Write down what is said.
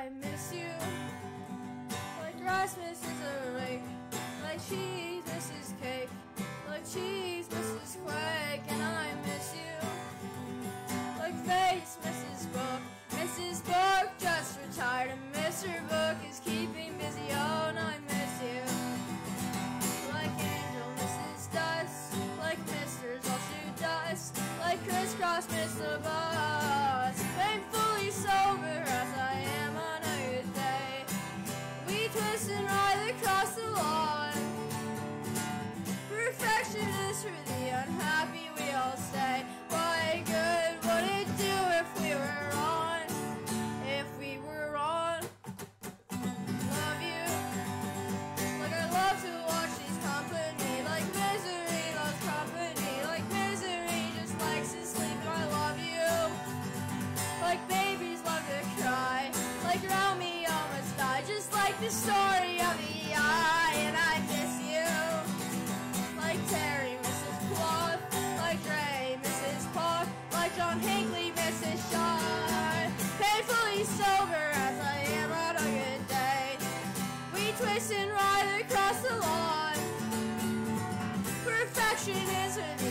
I miss you. Like rice misses a rake, like cheese misses cake, like cheese misses quake, and I miss you. Like face Mrs. Book, Mrs. Book just retired, and Mr. Book is keeping busy. Oh, and I miss you. Like Angel Mrs. Dust, like Misters all shoot dust, like crisscross miss the bus. Painfully sober as I am on a good day, we twist and ride across the lawn. Perfection is for the unhappy, we all say. What good would it do if we were on? If we were on? Love you. Like I love to watch these company, like misery loves company, like misery just likes to sleep, and I love you. Like babies love to cry, like around me almost die, just like the story of the eye, and I miss you. Like Terry, Mrs. Cloth, like Ray, Mrs. Park, like John Hinckley, Mrs. Shaw. Painfully sober as I am on a good day, we twist and ride across the lawn. Perfection is her